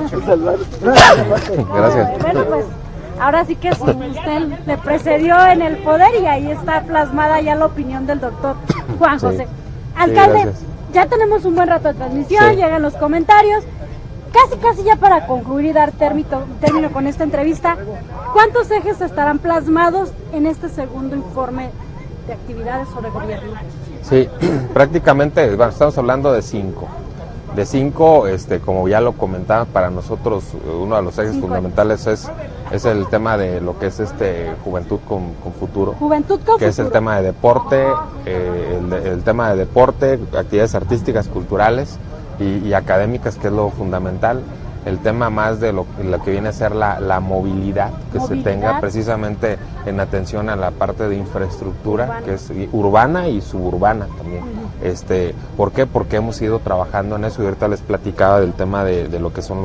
Gracias. Bueno, pues ahora sí que usted le precedió en el poder y ahí está plasmada ya la opinión del doctor Juan José. Alcalde, ya tenemos un buen rato de transmisión, llegan los comentarios. Casi ya para concluir y dar término con esta entrevista, ¿cuántos ejes estarán plasmados en este segundo informe de actividades sobre gobierno? Sí, prácticamente, bueno, estamos hablando de 5. De 5, como ya lo comentaba, para nosotros uno de los ejes fundamentales es el tema de lo que es Juventud con Futuro. Juventud con que Futuro. Es el tema de deporte, el tema de deporte, actividades artísticas, culturales y académicas, que es lo fundamental. El tema más de lo que viene a ser la movilidad que se tenga precisamente en atención a la parte de infraestructura urbana, que es urbana y suburbana también. ¿Por qué? Porque hemos ido trabajando en eso y ahorita les platicaba del tema de lo que son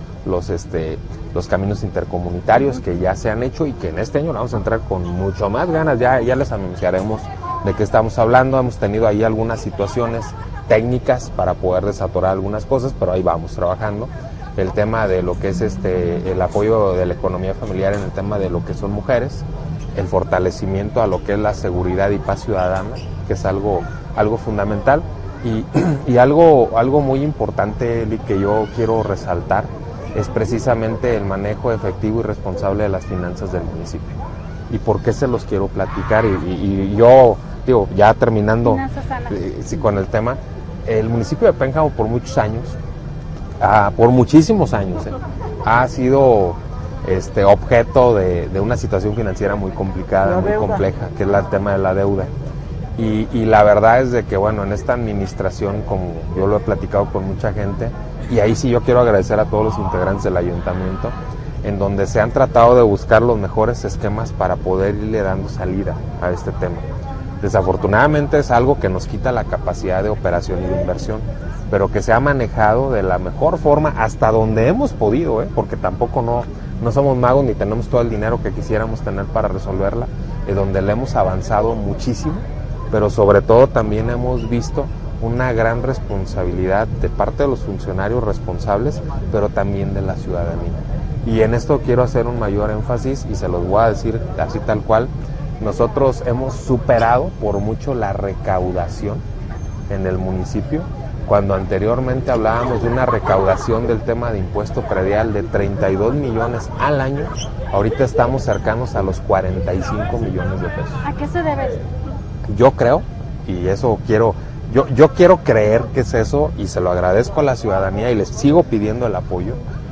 los caminos intercomunitarios que ya se han hecho y que en este año vamos a entrar con mucho más ganas. Ya les anunciaremos de qué estamos hablando. Hemos tenido ahí algunas situaciones técnicas para poder desatorar algunas cosas, pero ahí vamos trabajando. El tema de lo que es el apoyo de la economía familiar en el tema de lo que son mujeres, el fortalecimiento a lo que es la seguridad y paz ciudadana, que es algo fundamental, y algo muy importante, Eli, que yo quiero resaltar, es precisamente el manejo efectivo y responsable de las finanzas del municipio. ¿Y por qué se los quiero platicar? Y yo digo, ya terminando con el tema, el municipio de Pénjamo por muchos años, por muchísimos años, ha sido objeto de una situación financiera muy complicada, muy compleja, que es el tema de la deuda. Y la verdad es de que, bueno, en esta administración, como yo lo he platicado con mucha gente, y ahí sí yo quiero agradecer a todos los integrantes del ayuntamiento, en donde se han tratado de buscar los mejores esquemas para poder irle dando salida a este tema. Desafortunadamente es algo que nos quita la capacidad de operación y de inversión, pero que se ha manejado de la mejor forma hasta donde hemos podido, porque tampoco no somos magos ni tenemos todo el dinero que quisiéramos tener para resolverla, donde le hemos avanzado muchísimo, pero sobre todo también hemos visto una gran responsabilidad de parte de los funcionarios responsables, pero también de la ciudadanía. Y en esto quiero hacer un mayor énfasis y se los voy a decir así tal cual. Nosotros hemos superado por mucho la recaudación en el municipio, cuando anteriormente hablábamos de una recaudación del tema de impuesto predial de 32 millones al año, ahorita estamos cercanos a los 45 millones de pesos. ¿A qué se debe esto? Yo creo y eso quiero, yo quiero creer que es eso, y se lo agradezco a la ciudadanía y les sigo pidiendo el apoyo,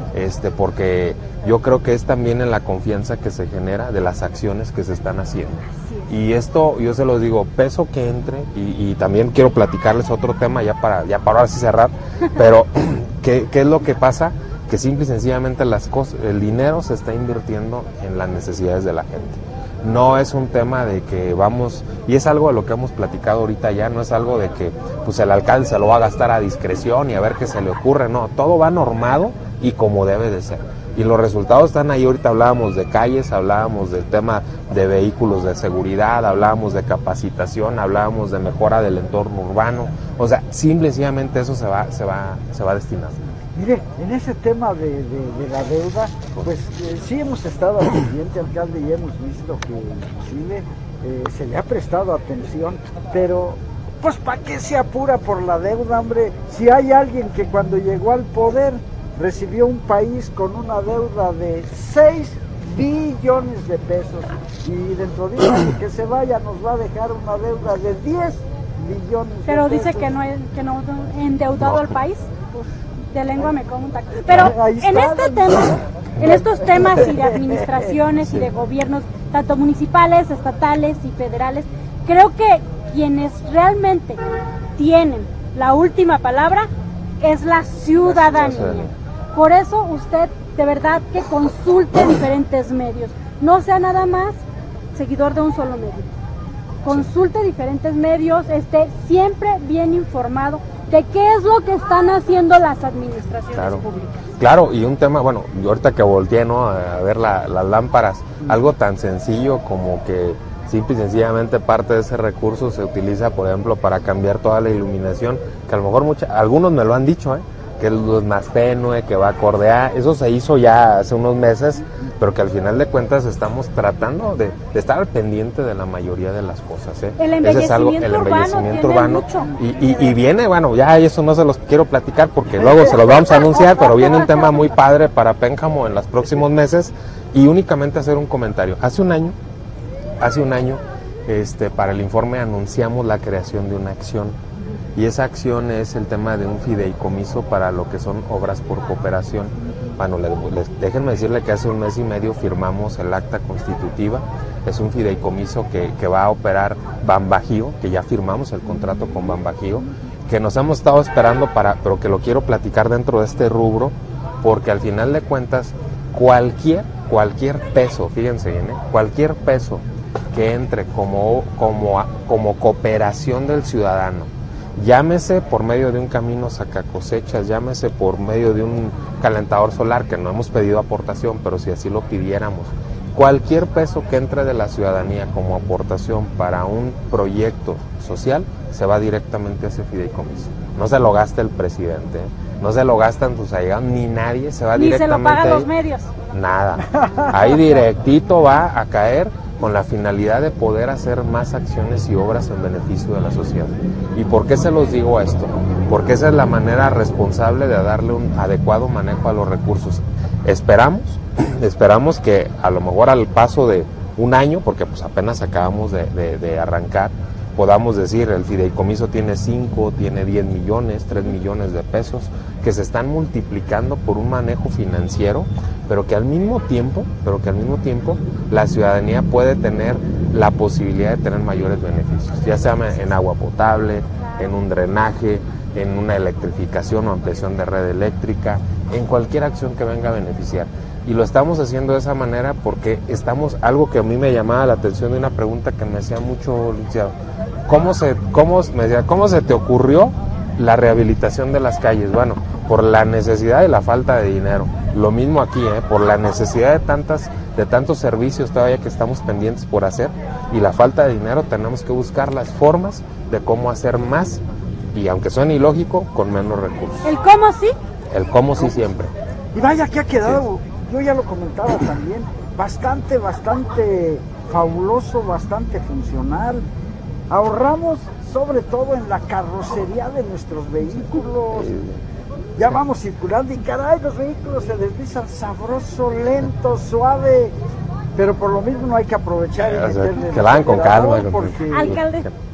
porque yo creo que es también en la confianza que se genera de las acciones que se están haciendo. Y esto, yo se los digo, peso que entre, y también quiero platicarles otro tema ya para ahora sí cerrar, pero ¿qué es lo que pasa? Que simple y sencillamente el dinero se está invirtiendo en las necesidades de la gente. No es un tema de que vamos, y es algo de lo que hemos platicado ahorita ya, no es algo de que pues el alcalde se lo va a gastar a discreción y a ver qué se le ocurre, no, todo va normado y como debe de ser. Y los resultados están ahí. Ahorita hablábamos de calles, hablábamos del tema de vehículos de seguridad, hablábamos de capacitación, hablábamos de mejora del entorno urbano, o sea, simple y sencillamente eso se va destinando. Mire, en ese tema de la deuda, pues sí hemos estado al pendiente, alcalde, y hemos visto que inclusive se le ha prestado atención, pero pues ¿para qué se apura por la deuda, hombre? Si hay alguien que cuando llegó al poder recibió un país con una deuda de 6 billones de pesos, y dentro de un año que se vaya nos va a dejar una deuda de 10 billones pero de dice pesos. que no endeudado al país. De lengua me como un taco. Pero en este tema, en estos temas y de administraciones y de gobiernos, tanto municipales, estatales y federales, creo que quienes realmente tienen la última palabra es la ciudadanía. Por eso usted de verdad que consulte diferentes medios, no sea nada más seguidor de un solo medio. Consulte diferentes medios, esté siempre bien informado de qué es lo que están haciendo las administraciones públicas. Claro, y un tema, bueno, yo ahorita que volteé, ¿no?, a ver las lámparas, algo tan sencillo como que simple y sencillamente parte de ese recurso se utiliza, por ejemplo, para cambiar toda la iluminación, que a lo mejor algunos me lo han dicho, que es luz más tenue, que va acorde a, eso se hizo ya hace unos meses, pero que al final de cuentas estamos tratando de estar al pendiente de la mayoría de las cosas. El embellecimiento urbano y viene, bueno, ya eso no se los quiero platicar porque luego se los vamos a anunciar, pero viene un tema muy padre para Pénjamo en los próximos meses, y únicamente hacer un comentario. Hace un año, para el informe anunciamos la creación de una acción, y esa acción es el tema de un fideicomiso para lo que son obras por cooperación. Bueno, déjenme decirle que hace un mes y medio firmamos el acta constitutiva. Es un fideicomiso que va a operar Banbajío, que ya firmamos el contrato con Banbajío, que nos hemos estado esperando pero que lo quiero platicar dentro de este rubro, porque al final de cuentas cualquier peso, fíjense bien, cualquier peso que entre como cooperación del ciudadano, llámese por medio de un camino sacacosechas, llámese por medio de un calentador solar, que no hemos pedido aportación, pero si así lo pidiéramos, cualquier peso que entre de la ciudadanía como aportación para un proyecto social, se va directamente a ese fideicomiso. No se lo gasta el presidente, no se lo gastan tus allegados, ni nadie, se va directamente. Ni se lo pagan los medios. Nada, ahí directito va a caer, con la finalidad de poder hacer más acciones y obras en beneficio de la sociedad. ¿Y por qué se los digo esto? Porque esa es la manera responsable de darle un adecuado manejo a los recursos. Esperamos que a lo mejor al paso de un año, porque pues apenas acabamos de arrancar, podamos decir el fideicomiso tiene 5, tiene 10 millones, 3 millones de pesos, que se están multiplicando por un manejo financiero, pero que al mismo tiempo la ciudadanía puede tener la posibilidad de tener mayores beneficios, ya sea en agua potable, en un drenaje, en una electrificación o ampliación de red eléctrica, en cualquier acción que venga a beneficiar. Y lo estamos haciendo de esa manera porque algo que a mí me llamaba la atención de una pregunta que me hacía mucho, licenciado, ¿cómo se te ocurrió la rehabilitación de las calles? Bueno, por la necesidad y la falta de dinero. Lo mismo aquí, por la necesidad de tantos servicios todavía que estamos pendientes por hacer, y la falta de dinero, tenemos que buscar las formas de cómo hacer más, y aunque suene ilógico, con menos recursos. ¿El cómo sí? El cómo sí siempre. Y vaya que ha quedado, yo ya lo comentaba también, bastante fabuloso, bastante funcional. Ahorramos sobre todo en la carrocería de nuestros vehículos. Ya vamos circulando y caray, los vehículos se deslizan sabroso, lento, suave, pero por lo mismo no hay que aprovechar y meterle que la hagan con calma. Alcalde,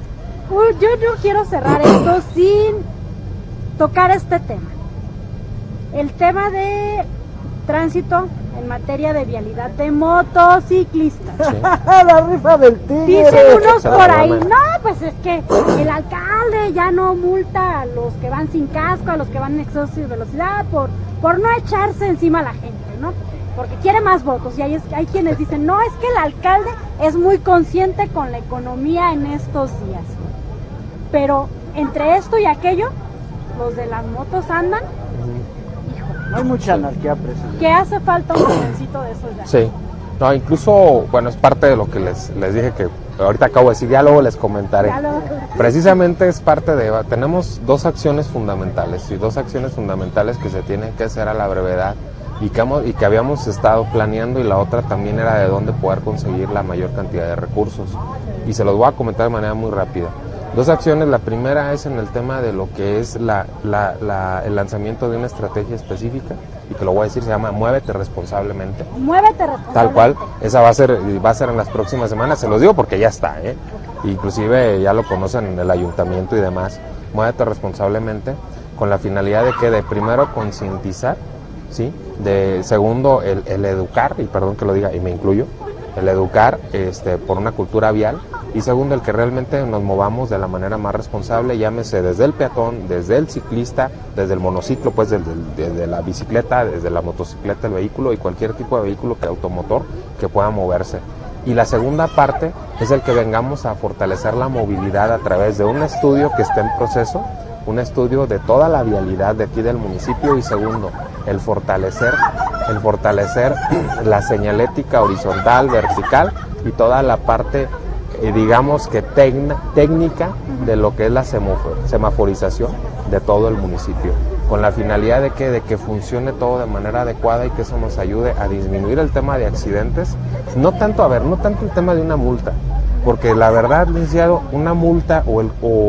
yo no quiero cerrar esto sin tocar este tema. El tema de tránsito en materia de vialidad de motociclistas. Sí. La rifa del tigre. Dicen unos por ahí, no, pues es que el alcalde ya no multa a los que van sin casco, a los que van en exceso de velocidad, por no echarse encima a la gente, ¿no? Porque quiere más votos. Y hay quienes dicen, no, es que el alcalde es muy consciente con la economía en estos días. Pero entre esto y aquello, los de las motos andan. No hay mucha anarquía, presidente. Que hace falta un jovencito de esos ya. Sí. No, incluso, bueno, es parte de lo que les dije que ahorita acabo de decir, ya luego les comentaré. Precisamente es parte de, tenemos dos acciones fundamentales que se tienen que hacer a la brevedad y que habíamos estado planeando, y la otra también era de dónde poder conseguir la mayor cantidad de recursos. Y se los voy a comentar de manera muy rápida. Dos acciones, la primera es en el tema de lo que es el lanzamiento de una estrategia específica, y que lo voy a decir, se llama Muévete Responsablemente. Muévete responsablemente. Tal cual, esa va a ser en las próximas semanas, se los digo porque ya está, inclusive ya lo conocen en el ayuntamiento y demás. Muévete Responsablemente, con la finalidad de que, de primero, concientizar, ¿sí? De segundo, el educar, y perdón que lo diga, y me incluyo, el educar por una cultura vial, y segundo, el que realmente nos movamos de la manera más responsable, llámese desde el peatón, desde el ciclista, desde el monociclo, pues desde la bicicleta, desde la motocicleta, el vehículo y cualquier tipo de vehículo automotor que pueda moverse. Y la segunda parte es el que vengamos a fortalecer la movilidad a través de un estudio que está en proceso, un estudio de toda la vialidad de aquí del municipio, y segundo, el fortalecer la señalética horizontal, vertical y toda la parte, digamos que técnica de lo que es la semaforización de todo el municipio, con la finalidad de que funcione todo de manera adecuada y que eso nos ayude a disminuir el tema de accidentes, no tanto el tema de una multa, porque la verdad, licenciado, una multa o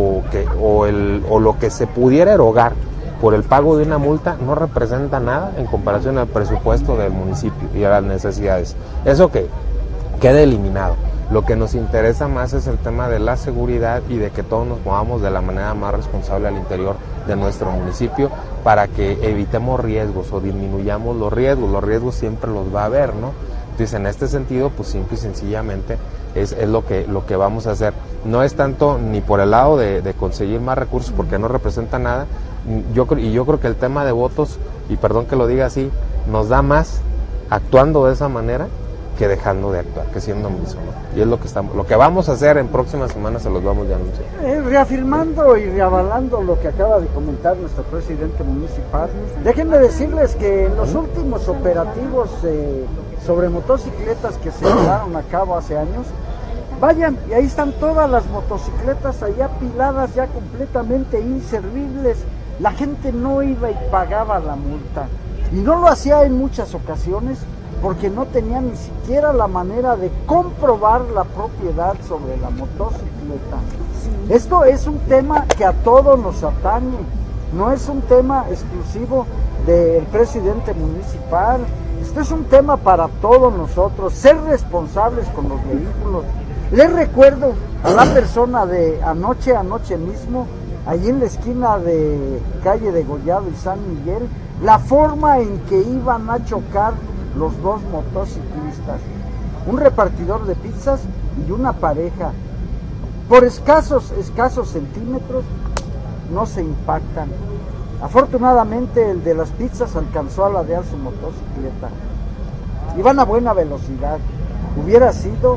lo que se pudiera erogar por el pago de una multa no representa nada en comparación al presupuesto del municipio y a las necesidades. Eso que quede eliminado. Lo que nos interesa más es el tema de la seguridad y de que todos nos movamos de la manera más responsable al interior de nuestro municipio, para que evitemos riesgos o disminuyamos los riesgos. Los riesgos siempre los va a haber, ¿no? Entonces, en este sentido, pues simple y sencillamente es lo que vamos a hacer. No es tanto ni por el lado de conseguir más recursos, porque no representa nada. Yo creo que el tema de votos, y perdón que lo diga así, nos da más actuando de esa manera que dejando de actuar, que siendo omiso, ¿no? Y es lo que vamos a hacer en próximas semanas, se los vamos a anunciar. Reafirmando y reavalando lo que acaba de comentar nuestro presidente municipal, déjenme decirles que en los últimos operativos sobre motocicletas que se llevaron a cabo hace años, vayan, y ahí están todas las motocicletas allá apiladas, ya completamente inservibles. La gente no iba y pagaba la multa, y no lo hacía en muchas ocasiones porque no tenía ni siquiera la manera de comprobar la propiedad sobre la motocicleta. Esto es un tema que a todos nos atañe, no es un tema exclusivo del presidente municipal, esto es un tema para todos nosotros, ser responsables con los vehículos. Les recuerdo a la persona de anoche mismo, allí en la esquina de calle de Gollado y San Miguel, la forma en que iban a chocar los dos motociclistas, un repartidor de pizzas y una pareja. Por escasos centímetros no se impactan. Afortunadamente el de las pizzas alcanzó a ladear su motocicleta. Iban a buena velocidad. Hubiera sido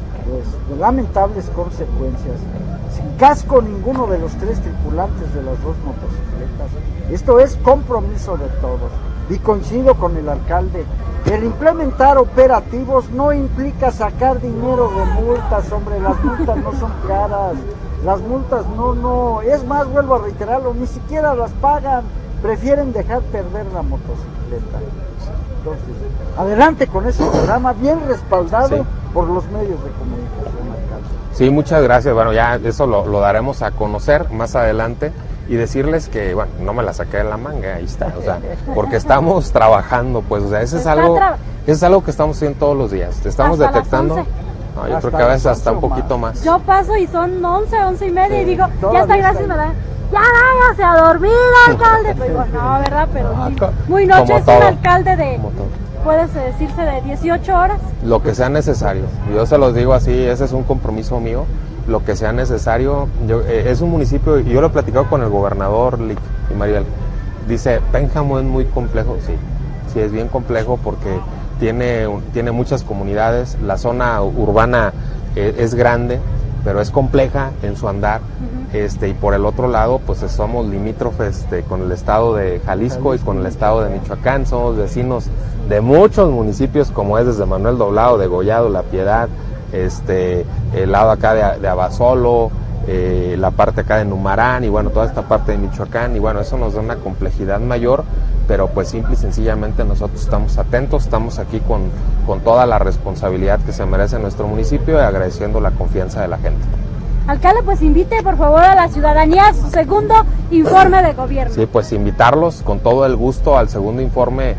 de lamentables consecuencias. Sin casco ninguno de los tres tripulantes de las dos motocicletas. Esto es compromiso de todos. Y coincido con el alcalde. El implementar operativos no implica sacar dinero de multas, hombre. Las multas no son caras. Las multas no. Es más, vuelvo a reiterarlo, ni siquiera las pagan. Prefieren dejar perder la motocicleta. Entonces, adelante con ese programa, bien respaldado por los medios de comunicación, alcalde. Sí, muchas gracias. Bueno, ya eso lo daremos a conocer más adelante. Y decirles que, bueno, no me la saqué de la manga, ahí está, o sea, porque estamos trabajando, pues, o sea, eso es algo que estamos haciendo todos los días. Estamos detectando No, yo creo que a veces hasta un poquito más. Yo paso y son 11, 11 y media, sí, y digo, ya está, gracias, me da. Ya váyase a dormir, alcalde. Pues digo, no, ¿verdad? Pero sí. Muy noche, es un alcalde de, puede decirse, de 18 horas. Lo que sea necesario. Yo se los digo así, ese es un compromiso mío. Lo que sea necesario. Es un municipio, y yo lo he platicado con el gobernador Lic y Mariel. Dice, Pénjamo es muy complejo. Sí, es bien complejo porque tiene muchas comunidades. La zona urbana es grande, pero es compleja en su andar. Y por el otro lado, pues somos limítrofes con el estado de Jalisco y con el estado de Michoacán. Somos vecinos de muchos municipios, como es desde Manuel Doblado, Degollado, La Piedad, el lado acá de Abasolo, la parte acá de Numarán, y bueno, toda esta parte de Michoacán, y bueno, eso nos da una complejidad mayor, pero pues simple y sencillamente nosotros estamos atentos, estamos aquí con toda la responsabilidad que se merece nuestro municipio y agradeciendo la confianza de la gente. Alcalde, pues invite por favor a la ciudadanía a su segundo informe de gobierno. Sí, pues invitarlos con todo el gusto al segundo informe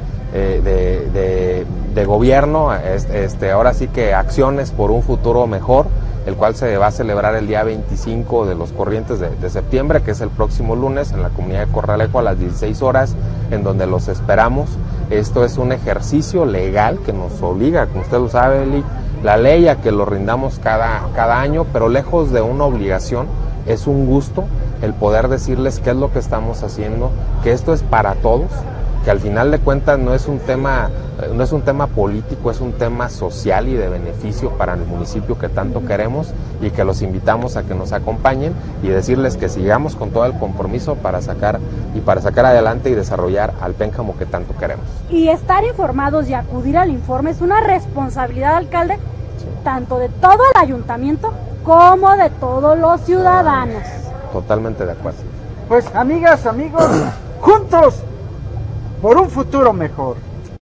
de gobierno, ahora sí que acciones por un futuro mejor, el cual se va a celebrar el día 25 de los corrientes de septiembre, que es el próximo lunes, en la comunidad de Corralejo a las 16 horas, en donde los esperamos. Esto es un ejercicio legal que nos obliga, como usted lo sabe, Eli, la ley a que lo rindamos cada año, pero lejos de una obligación, es un gusto el poder decirles qué es lo que estamos haciendo, que esto es para todos, que al final de cuentas no es un tema político, es un tema social y de beneficio para el municipio que tanto queremos, y que los invitamos a que nos acompañen y decirles que sigamos con todo el compromiso para sacar adelante y desarrollar al Pénjamo que tanto queremos. Y estar informados y acudir al informe es una responsabilidad, alcalde, sí, tanto de todo el ayuntamiento como de todos los ciudadanos. Totalmente de acuerdo. Pues amigas, amigos, juntos por un futuro mejor.